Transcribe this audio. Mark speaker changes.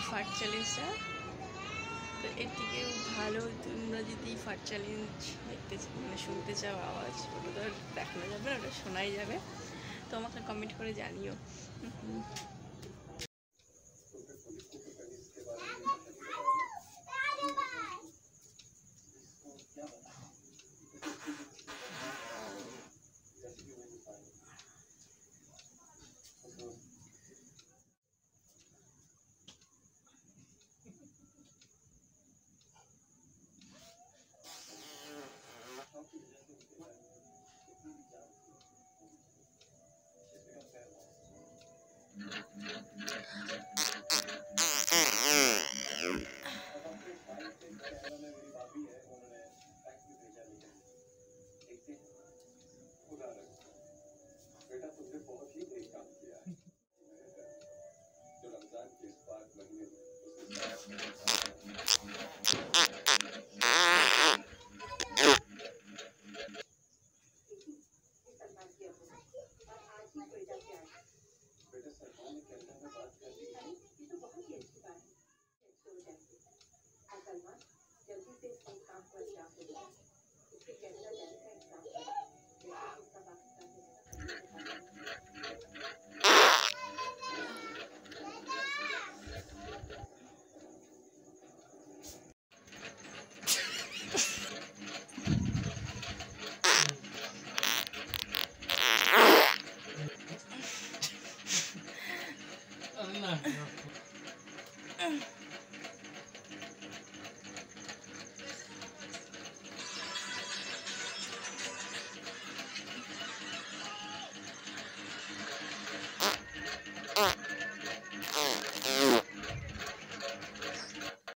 Speaker 1: Fart চ্যালেঞ্জটা। তো এর থেকে ভালো তোমরা যদি ফার্ট চ্যালেঞ্জ দেখতে মানে শুনতে চাও আওয়াজ, ওটা তো আর দেখানো যাবে না, ওটা শোনাই যাবে। তো আমাকে কমেন্ট করে জানিও। जल्दी से काम पर जा